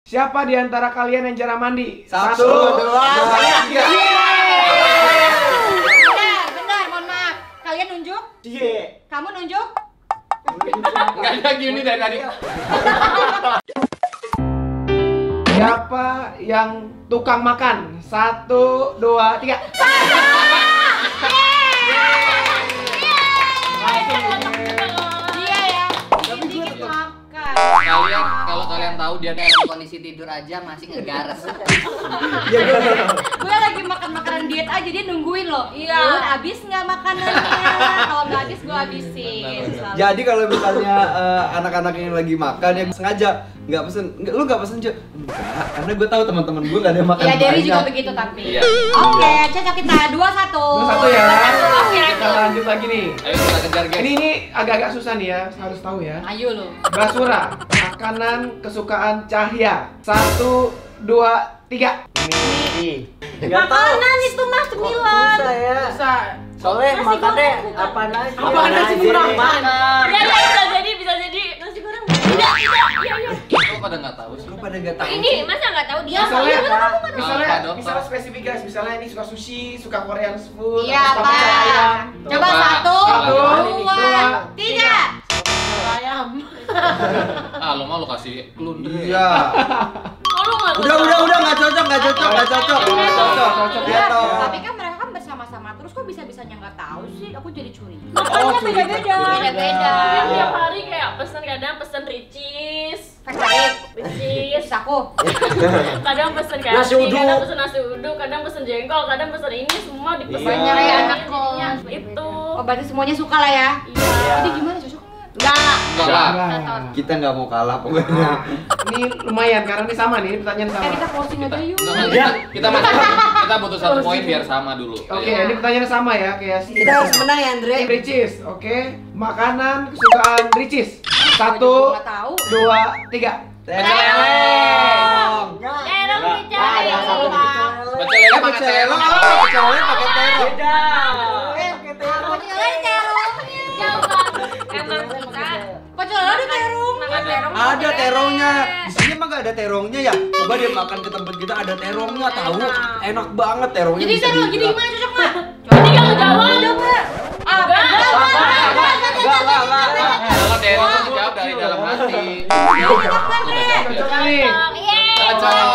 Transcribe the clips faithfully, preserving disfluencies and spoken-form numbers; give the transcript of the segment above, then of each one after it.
Siapa di antara kalian yang jarang mandi? Satu, dua, tiga. Bentar, bentar, mohon maaf. Kalian nunjuk? Iya. Kamu nunjuk? Enggak ada gini dari tadi. Siapa yang tukang makan? Satu, dua, tiga. Dia ya, dikit-dikit makan. Kalian kalau kalian tahu dia dalam kondisi tidur aja masih ngegares. Gue lagi makan makanan diet aja, dia nungguin loh. Iya. Bun, abis nggak makanannya? Kalau nggak abis, gue habisin. Selalu. Jadi kalau misalnya eh, anak-anak yang lagi makan yang sengaja nggak pesen, nggak, lu nggak pesen cuy? Enggak, karena gue tahu teman-teman gue nggak ada yang makan. Iya, Dewi banyak. juga begitu tapi. Iya. Oke, cocok kita dua satu. Dua satu ya. Oke, Kita lanjut lagi nih. Ayo kita kejar guys. Ini ini agak-agak susah nih ya, harus tahu ya. Ayo lo. Basura, makanan kesukaan Cahya. Satu, dua, tiga. Makanan itu mas cemilan. Susah ya. Susah. Soalnya makannya apa aja? Apa nasi goreng? Ya, ya, bisa jadi, bisa jadi nasi goreng. Tidak, tidak, iya, iya. Kok pada nggak tahu sih? Kok pada nggak tahu? Ini masa nggak tahu dia? Misalnya, Iya, kenapa? misalnya, Apa dong? misalnya spesifik guys. Misalnya ini suka sushi, suka Korean food, Iya, suka Pak. pecel ayam. Coba Coba. satu, Satu, dua, dua, tiga. Ayam. Ah, lo mau lo kasih clue. Iya. Oh, lu nggak Udah, tahu? udah, udah nggak cocok, nggak cocok, nggak cocok, nggak cocok, cocok ya toh. Tapi kan mereka kan bersama-sama terus kok bisa-bisanya nggak tahu sih? Aku jadi curiga. Oh, beda-beda. Beda-beda. Dia tiap hari kayak pesen, kadang pesen ricis, Baik. ricis. Terus aku. Kadang pesen kayak Nasi uduk. kadang pesen nasi uduk, kadang pesen jengkol, kadang pesen ini semua dipesan. Banyak ya anak kok. Itu. Oh, berarti semuanya suka lah ya. Iya. Jadi gimana cocok nggak? Enggak. Enggak lah. Enggak. Kita nggak mau kalah pokoknya. Ini lumayan karena ini sama nih, ini pertanyaan sama. Eh, kita closing aja yuk. Enggak, kita, kita masih kita butuh satu poin biar sama dulu. Oke, ini pertanyaan sama ya, kayak si Kita harus menang ya, Andre. Ricis, oke. Makanan kesukaan Ricis. Satu, Nggak tahu. dua, tiga. Pecel lele. Terong dicari. Pecel lele pakai terong. Pecel lele pakai terong. Beda. Eh, pocong lele terongnya. Jauh banget. Emang suka. Pocong lele ada terong. Makan terong. Ada terongnya. Di sini emang nggak ada terongnya ya. Coba dia makan ke tempat kita ada terongnya, tahu? Enak banget terongnya. Jadi bisa terong, jadi dibilang. gimana cocok nggak? Jadi yang jawab. Coba. Ah, Enggak. Enggak, enggak, enggak. Kalau terong dijawab dari dalam hati. Cocok nih. Cocok.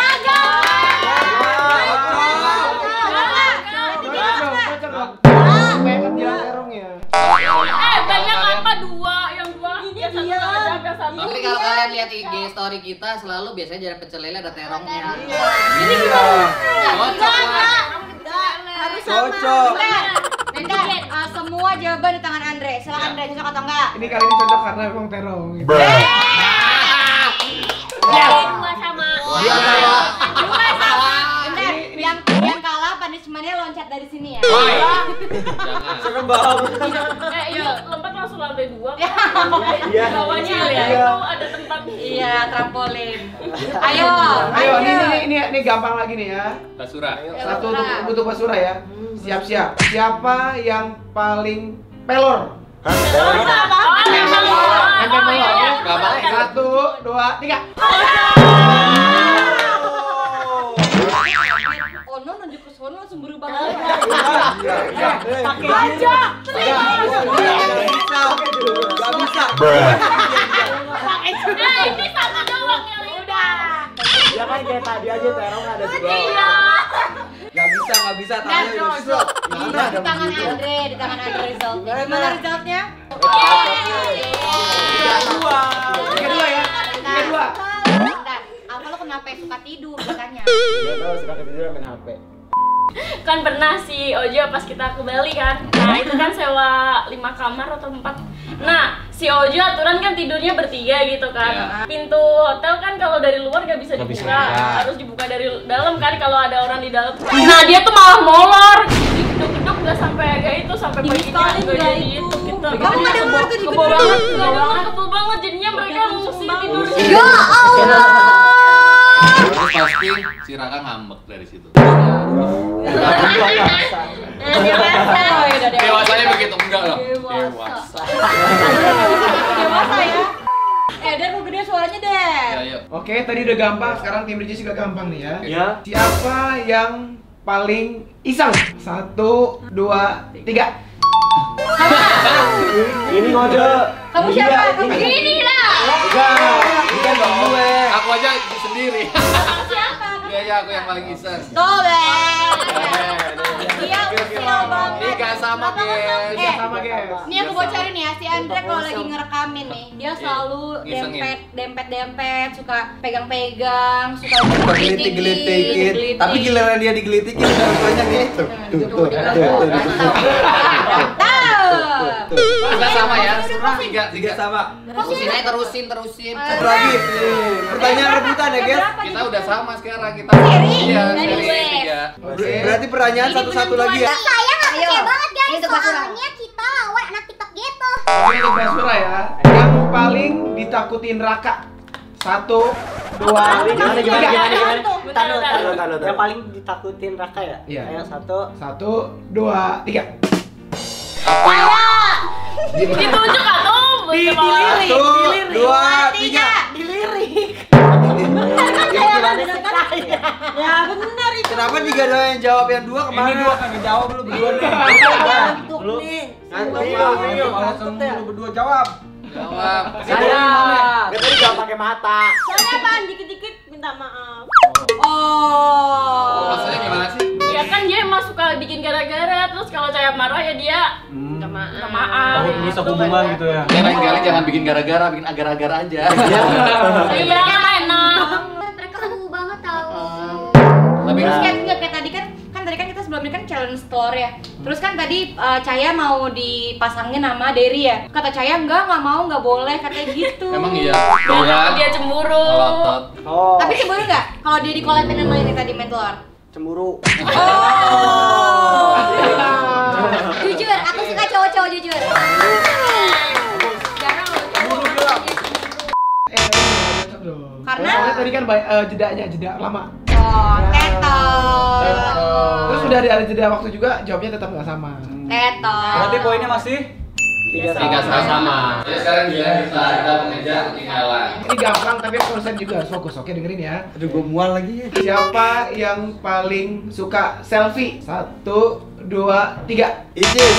Cocok dong. Banyak dia terongnya. Eh, banyak apa dua? Yang dua, yang satu nggak jawab, yang satu. Tapi kalau kalian lihat I G story kita selalu biasanya ada pecel lele ada terongnya. Iya. Cocok lah. Harus Cocok. Bentar, uh, semua jawaban di tangan Andre. Silakan Andre, cocok atau enggak? Ini kali ini cocok karena memang terong. Gitu. Dua sama. Iya, sama. Dua sama. Bentar, yang yang kalah punishment-nya loncat dari sini ya. Woi. Jangan. Serem banget. Eh, iya, lompat langsung lantai dua. Iya. Bawahnya ya, Iya. itu ada tempat. Iya, trampolin. Ayo, Ayo, ini, ini, ini, ini gampang lagi nih ya. Basura. Satu untuk, untuk Basura ya. Siap-siap. Siapa yang paling pelor? Oh, memang. Nempel pelor. iya. Gampang. Satu, dua, tiga. Oh, no, nunjuk ke sono langsung berubah lagi. Pakai aja. Gak bisa. Gak bisa. Eh, ini satu doang yang udah. Ya kan kayak tadi aja terong ada juga. Iya. Gak bisa, gak bisa. Tangannya udah stop. Di Mana ada tangan begitu? Andre, di tangan Andre resultnya. Gimana resultnya? Tiga dua. Tiga dua ya. Tiga dua. Bentar, apa lo kenapa suka tidur katanya? Dia tahu suka ketiduran main H P. Kan pernah si Ojo pas kita ke Bali kan. Nah, itu kan sewa lima kamar atau empat. Nah, si Ojo aturan kan tidurnya bertiga gitu kan. Iya. Pintu hotel kan kalau dari luar gak bisa Nggak dibuka, bisa. harus dibuka dari dalam kan kalau ada orang di dalam. Nah, dia tuh malah molor. Geduk-geduk gak sampai agak itu sampai paginya Disekolin agak nggak jadi itu? itu gitu. Kamu nggak dengar tuh Kebo digeduk? banget, kebo banget, kebo banget. Jadinya mereka ngungsi tidur. Ya Allah. Terus pasti si Raka ngambek dari situ. Dewasa. Dewasanya begitu enggak lah. Dewasa. Dewasa. Dewasa ya. Eh, Dan mau gede suaranya, Dan. Ya, yuk. Oke, tadi udah gampang, sekarang tim Ricis juga gampang nih ya. Ya. Siapa yang paling iseng? Satu, dua, tiga. Ini ngode. Kamu siapa? Kamu ini lah. Enggak, ini kan bang gue. Aku aja sendiri. Kamu siapa? Iya, iya, aku yang paling iseng. Tuh, Ben. Dia usil banget. Tiga sama, guys. Eh, Sama guys. ini aku bocorin ya, si Andre kalau lagi ngerekamin nih, dia selalu Ngisengin. dempet, dempet-dempet, suka pegang-pegang, suka Suka gelitik-gelitikin, tapi giliran dia digelitikin banyak nih. Tuh, tuh, tuh, tuh, tuh. Kita sama ya. Tiga, Tiga sama. Terusin aja, terusin, terusin. Satu lagi. Pertanyaan rebutan ya, guys. Kita udah sama sekarang kita. Seri. Iya, Dari seri gue. tiga. Berarti pertanyaan satu-satu lagi ya. Saya nggak Ayo. percaya banget guys, Ini untuk Basura. soalnya kita lawan anak TikTok gitu. Oke, untuk Basura ya. Yang paling ditakutin Raka. Satu, dua, Gimana, gimana, tiga. gimana, gimana? Bentar, Tahan, bentar. tahan, tahan, tahan. Yang paling ditakutin Raka ya? Iya. Ayo, satu. Satu, dua, tiga. Ditunjuk atuh. Satu, dua, tiga. Dilirik. Ya benar itu. Kenapa tiga doang yang jawab, yang dua kemana? Ini dua kagak jawab lu berdua nih. Ngantuk Lu nih. ngantuk. Iya, Ngantuk ya. lu berdua jawab. Jawab. Saya. Dia tadi jawab pakai mata. Soalnya apaan dikit-dikit minta maaf. Oh. Maksudnya gimana sih? Ya kan dia emang suka bikin gara-gara, terus kalau saya marah ya dia minta maaf. Minta maaf. Takut merusak hubungan gitu ya. Ya lain kali jangan bikin gara-gara, bikin agar-agar aja. Iya, enak. Mereka seru banget tau. Tapi Terus kayak enggak kayak tadi kan kan tadi kan kita sebelum ini kan challenge store ya. Terus kan tadi uh, Caya mau dipasangin sama Derry ya. Kata Caya enggak, enggak mau, enggak boleh katanya gitu. emang iya. Dia, dia cemburu. Melotot. Oh. Tapi cemburu enggak kalau dia dikolabin sama ini tadi main telur? Cemburu. Oh. Jujur, aku suka cowok-cowok jujur. Jarang loh cowok. Eh, cocok dong. Karena? Soalnya tadi kan ba- eh, jedanya jeda lama. Oh, tetot. Terus udah ada jeda waktu juga, jawabnya tetap nggak sama. Tetot. Berarti poinnya masih tiga Tiga sama. Ya sekarang dia kita kita mengejar ketinggalan. Ini gampang tapi konsen juga harus fokus. Oke, dengerin ya. Aduh, gua mual lagi ya. Siapa yang paling suka selfie? Satu, dua, tiga. Isis.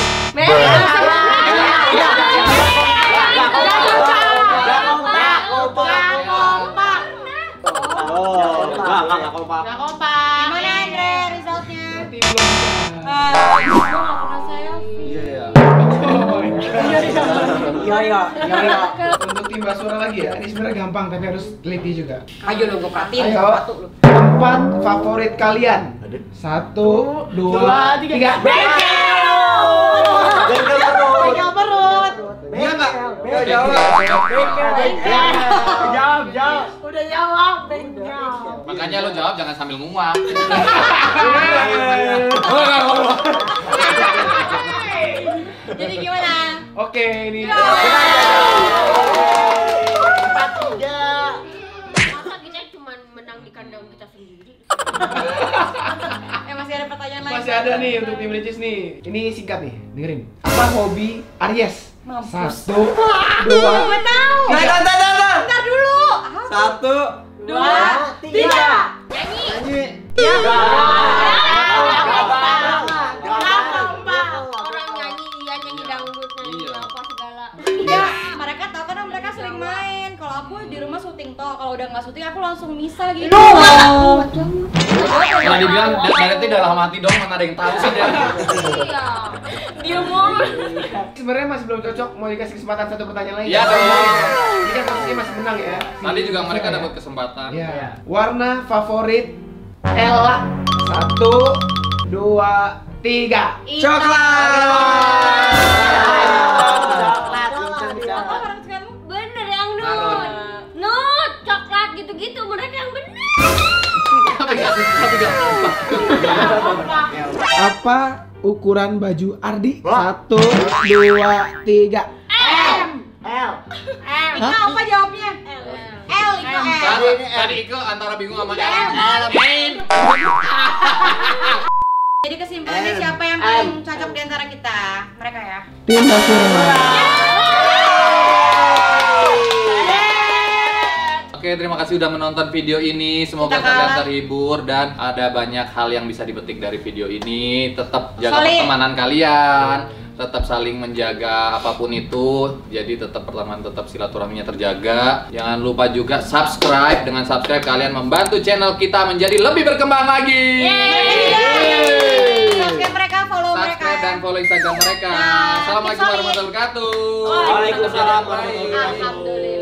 Oh, enggak, enggak, enggak kompak. Gak kompak. Gimana Andre resultnya? Nanti belum bisa. Ah, gua gak pernah selfie. Iya, iya. Oh, iya. Iya, iya, iya, iya. Untuk tim Basura lagi ya, ini sebenarnya gampang tapi harus teliti juga. Ayo lo gue perhatiin. Ayo, tempat favorit kalian. Satu, dua, tiga. Bengkel perut. perut. Iya enggak? Enggak jawab. Jawab, jawab. Udah jawab, bengkel. Makanya lo jawab jangan sambil nguap. Jadi gimana? Oke, ini. Empat tiga. Masa kita cuma menang di kandang kita sendiri? Eh masih ada pertanyaan lain? Masih ada nih untuk tim Ricis nih. Ini singkat nih, dengerin. Apa hobi Aries? Mampus. Satu, dua, Gue tahu. Nah, nah, nah, nah, nah. Bentar dulu. Satu, Dua, tiga. nyanyi. Orang nyanyi, iya nyanyi dangdut, nyanyi Iya. apa segala. Ya, mereka tahu karena mereka sering main. Kalau aku di rumah syuting toh, kalau udah nggak syuting aku langsung misah gitu. Kalau dibilang berarti dalam hati dong, mana ada yang tahu sih dia. Iya. Dia mulu. Sebenarnya masih belum cocok, mau dikasih kesempatan satu pertanyaan lagi. Iya dong. Ini kan posisinya masih menang ya. Tadi juga mereka Ya. dapat kesempatan. Iya. Warna favorit Ella. Satu, dua, tiga. Coklat. Coklat. Apa orang kamu? Bener yang Marun. Nut, Nut, coklat gitu-gitu mereka yang bener. Tapi nggak tapi nggak kompak. Apa ukuran baju Ardi? Satu, dua, tiga. M. L. M. Ika apa jawabnya? L. L. Ika M. Tadi tadi Iko antara bingung sama Ellen. Ellen. Jadi kesimpulannya M. siapa yang paling cocok di antara kita? Mereka ya. Tim Basura. Oke, terima kasih udah menonton video ini. Semoga Kita kalian kalah. terhibur dan ada banyak hal yang bisa dipetik dari video ini. Tetap jaga Solid. pertemanan kalian, tetap saling menjaga apapun itu. Jadi tetap pertemanan, tetap silaturahminya terjaga. Jangan lupa juga subscribe. Dengan subscribe kalian membantu channel kita menjadi lebih berkembang lagi. Subscribe mereka, follow mereka. Subscribe dan follow Instagram mereka. Nah, Assalamualaikum solid. warahmatullahi wabarakatuh. Waalaikumsalam Tetap jadi yang baik. warahmatullahi wabarakatuh. Alhamdulillah.